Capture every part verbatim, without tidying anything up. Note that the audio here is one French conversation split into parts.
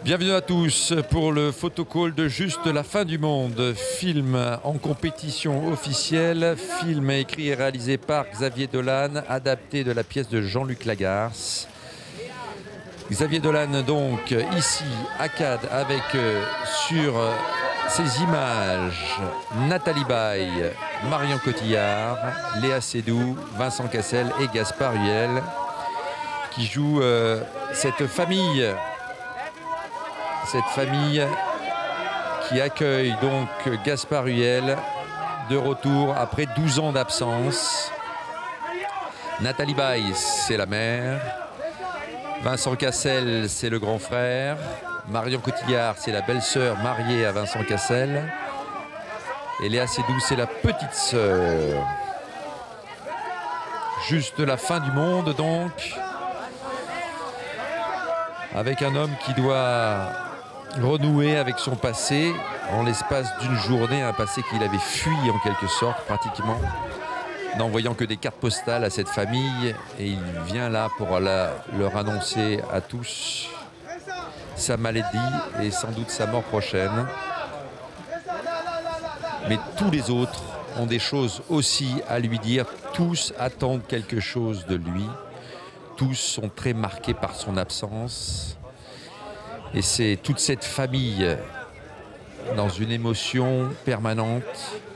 Bienvenue à tous pour le photocall de Juste la fin du monde, film en compétition officielle, film écrit et réalisé par Xavier Dolan, adapté de la pièce de Jean-Luc Lagarce. Xavier Dolan donc ici à Cannes avec euh, sur euh, ces images Nathalie Baye, Marion Cotillard, Léa Seydoux, Vincent Cassel et Gaspard Huliel qui jouent euh, cette famille. Cette famille qui accueille donc Gaspard Huliel de retour après douze ans d'absence. Nathalie Baye, c'est la mère. Vincent Cassel, c'est le grand frère. Marion Cotillard, c'est la belle-sœur mariée à Vincent Cassel. Et Léa Seydoux, c'est la petite sœur. Juste la fin du monde donc. Avec un homme qui doit renouer avec son passé en l'espace d'une journée, un passé qu'il avait fui en quelque sorte pratiquement, n'envoyant que des cartes postales à cette famille, et il vient là pour la, leur annoncer à tous sa maladie et sans doute sa mort prochaine. Mais tous les autres ont des choses aussi à lui dire, tous attendent quelque chose de lui, tous sont très marqués par son absence. Et c'est toute cette famille dans une émotion permanente,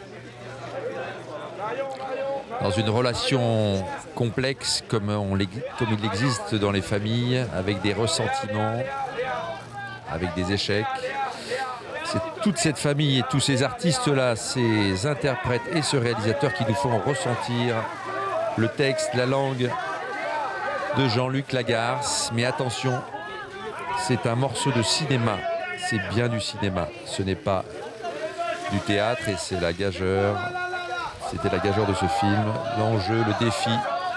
dans une relation complexe comme, on, comme il existe dans les familles, avec des ressentiments, avec des échecs. C'est toute cette famille et tous ces artistes-là, ces interprètes et ce réalisateur qui nous font ressentir le texte, la langue de Jean-Luc Lagarce. Mais attention, c'est un morceau de cinéma, c'est bien du cinéma, ce n'est pas du théâtre et c'est la gageure, c'était la gageure de ce film, l'enjeu, le défi.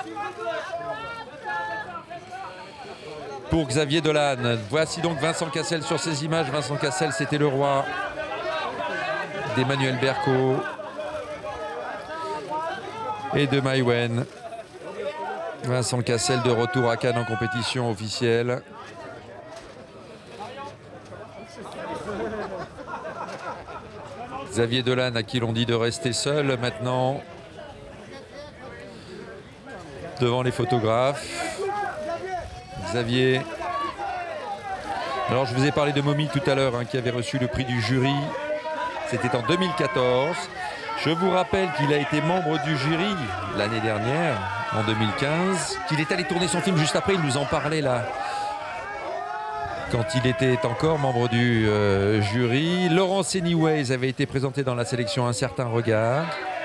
Pour Xavier Dolan, voici donc Vincent Cassel sur ces images. Vincent Cassel, c'était le roi d'Emmanuel Berco et de Maïwenn. Vincent Cassel de retour à Cannes en compétition officielle. Xavier Dolan à qui l'on dit de rester seul maintenant devant les photographes. Xavier. Alors je vous ai parlé de Mommy tout à l'heure hein, qui avait reçu le prix du jury. C'était en deux mille quatorze. Je vous rappelle qu'il a été membre du jury l'année dernière, en deux mille quinze. Qu'il est allé tourner son film juste après, il nous en parlait là. Quand il était encore membre du euh, jury. Laurence Anyways avait été présenté dans la sélection Un certain regard.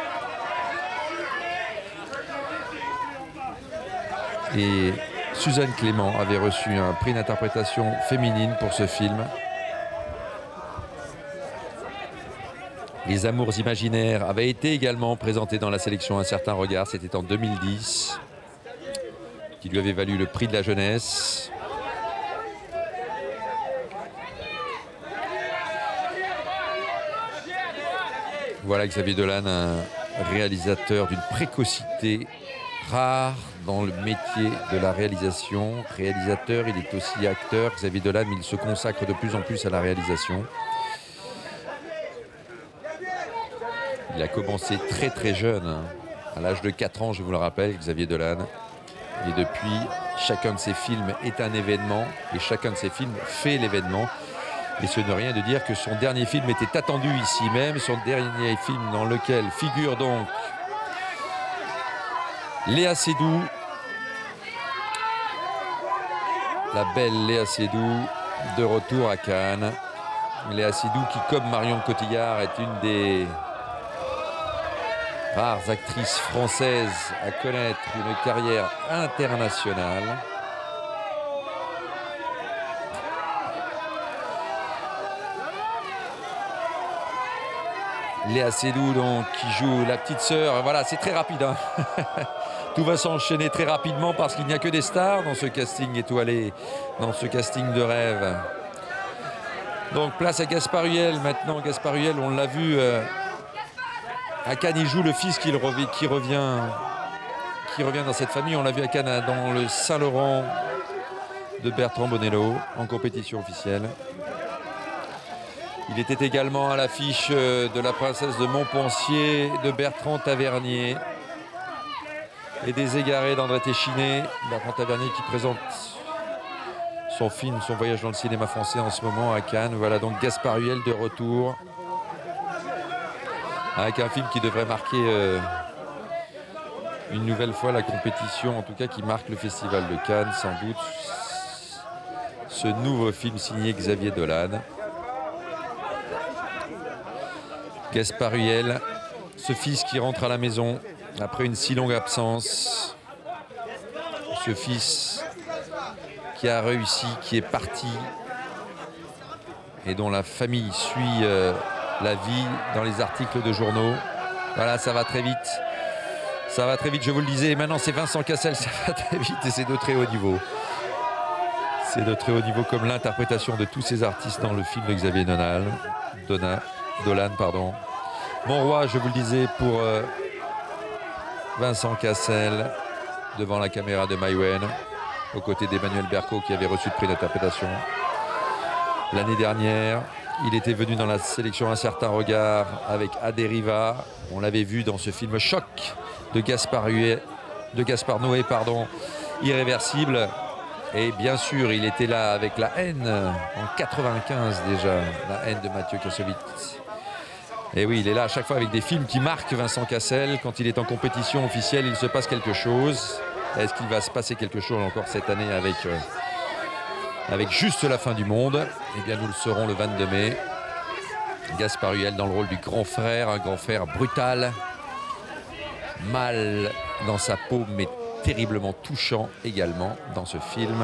Et Suzanne Clément avait reçu un prix d'interprétation féminine pour ce film. Les Amours imaginaires avaient été également présentés dans la sélection Un certain regard. C'était en deux mille dix, qui lui avait valu le prix de la jeunesse. Voilà Xavier Dolan, un réalisateur d'une précocité rare dans le métier de la réalisation. Réalisateur, il est aussi acteur. Xavier Dolan, il se consacre de plus en plus à la réalisation. Il a commencé très très jeune, à l'âge de quatre ans, je vous le rappelle, Xavier Dolan. Et depuis, chacun de ses films est un événement et chacun de ses films fait l'événement. Et ce n'est rien de dire que son dernier film était attendu ici même, son dernier film dans lequel figure donc Léa Seydoux, la belle Léa Seydoux, de retour à Cannes. Léa Seydoux qui, comme Marion Cotillard, est une des rares actrices françaises à connaître une carrière internationale. Léa Seydoux donc qui joue la petite sœur. Voilà, c'est très rapide hein. Tout va s'enchaîner très rapidement parce qu'il n'y a que des stars dans ce casting étoilé, dans ce casting de rêve. Donc place à Gaspard Huliel maintenant. Gaspard Huliel, on l'a vu euh, à Cannes, il joue le fils qui, revient, qui, revient, qui revient dans cette famille. On l'a vu à Cannes dans le Saint-Laurent de Bertrand Bonello en compétition officielle. Il était également à l'affiche de La Princesse de Montpensier de Bertrand Tavernier et des Égarés d'André Téchiné. Bertrand Tavernier qui présente son film, son voyage dans le cinéma français en ce moment à Cannes. Voilà donc Gaspard Huliel de retour avec un film qui devrait marquer euh, une nouvelle fois la compétition, en tout cas qui marque le Festival de Cannes, sans doute ce nouveau film signé Xavier Dolan. Gaspard Huliel, ce fils qui rentre à la maison après une si longue absence, ce fils qui a réussi, qui est parti et dont la famille suit euh, la vie dans les articles de journaux. Voilà, ça va très vite. Ça va très vite, je vous le disais. Et maintenant, c'est Vincent Cassel, ça va très vite et c'est de très haut niveau. C'est de très haut niveau comme l'interprétation de tous ces artistes dans le film de Xavier Dolan. Dolan, Dolan pardon. Mon roi, je vous le disais, pour euh, Vincent Cassel, devant la caméra de Maïwenn, aux côtés d'Emmanuel Berco qui avait reçu le prix d'interprétation l'année dernière. Il était venu dans la sélection Un certain regard avec A Deriva. On l'avait vu dans ce film Choc de Gaspard, Huet, de Gaspard Noé, pardon, Irréversible. Et bien sûr, il était là avec La haine en quatre-vingt-quinze déjà, La haine de Mathieu Kassovitz. Et oui, il est là à chaque fois avec des films qui marquent Vincent Cassel. Quand il est en compétition officielle, il se passe quelque chose. Est-ce qu'il va se passer quelque chose encore cette année avec, euh, avec Juste la fin du monde? Eh bien, nous le saurons le vingt-deux mai. Gaspard Huliel dans le rôle du grand frère, un grand frère brutal, mal dans sa peau, mais terriblement touchant également dans ce film.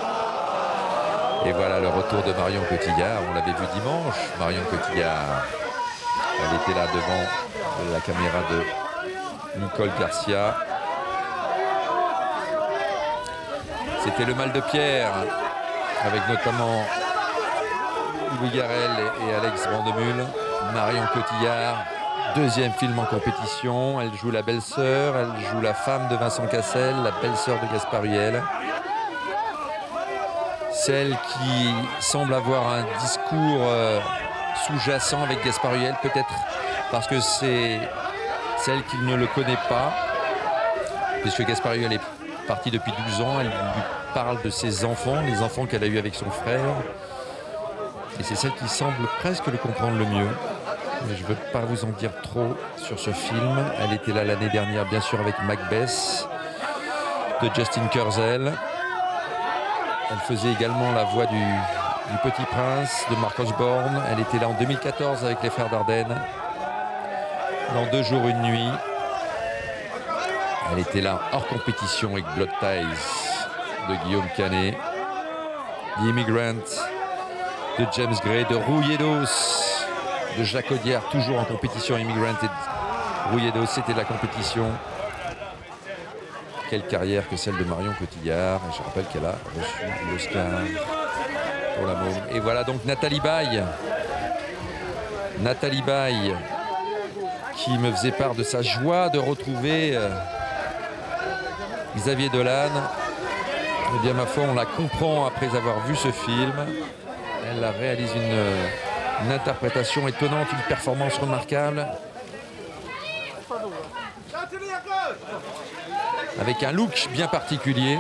Et voilà le retour de Marion Cotillard. On l'avait vu dimanche. Marion Cotillard, elle était là devant la caméra de Nicole Garcia. C'était Le Mal de Pierre, avec notamment Louis Garrel et Alex Brandemule. Marion Cotillard, deuxième film en compétition. Elle joue la belle-sœur, elle joue la femme de Vincent Cassel, la belle-sœur de Gaspard Huliel. Celle qui semble avoir un discours euh, sous-jacent avec Gaspard Huliel, peut-être parce que c'est celle qui ne le connaît pas, puisque Gaspard Huliel est parti depuis douze ans. Elle lui parle de ses enfants, les enfants qu'elle a eus avec son frère. Et c'est celle qui semble presque le comprendre le mieux. Mais je ne veux pas vous en dire trop sur ce film. Elle était là l'année dernière, bien sûr, avec Macbeth de Justin Kurzel. Elle faisait également la voix du, du Petit Prince de Mark Osborne. Elle était là en deux mille quatorze avec les Frères Dardenne, dans Deux jours, une nuit. Elle était là hors compétition avec Blood Ties de Guillaume Canet, The Immigrant de James Gray, de Rouilledos de Jacques Audiard, toujours en compétition. Immigrant et Rouilledos, c'était la compétition. Quelle carrière que celle de Marion Cotillard. Et je rappelle qu'elle a reçu l'Oscar pour La Môme. Et voilà donc Nathalie Baye. Nathalie Baye qui me faisait part de sa joie de retrouver euh, Xavier Dolan. Eh bien, ma foi, on la comprend après avoir vu ce film. Elle réalise une, une interprétation étonnante, une performance remarquable. Avec un look bien particulier.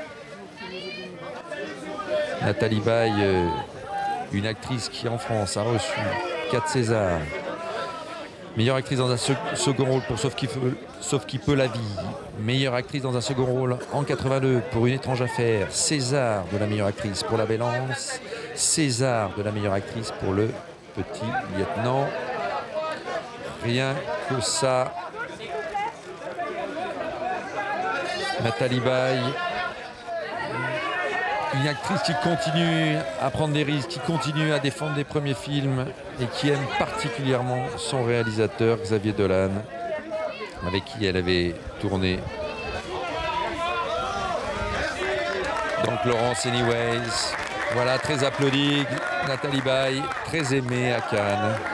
Nathalie Baye, euh, une actrice qui en France a reçu quatre Césars. Meilleure actrice dans un sec second rôle pour Sauf qui, peut, Sauf qui peut la vie. Meilleure actrice dans un second rôle en quatre-vingt-deux pour Une étrange affaire. César de la meilleure actrice pour La Belle Anse. César de la meilleure actrice pour Le Petit Lieutenant. Rien que ça. Nathalie Baye, une actrice qui continue à prendre des risques, qui continue à défendre des premiers films et qui aime particulièrement son réalisateur Xavier Dolan, avec qui elle avait tourné dans Florence Anyways. Voilà, très applaudie, Nathalie Baye, très aimée à Cannes.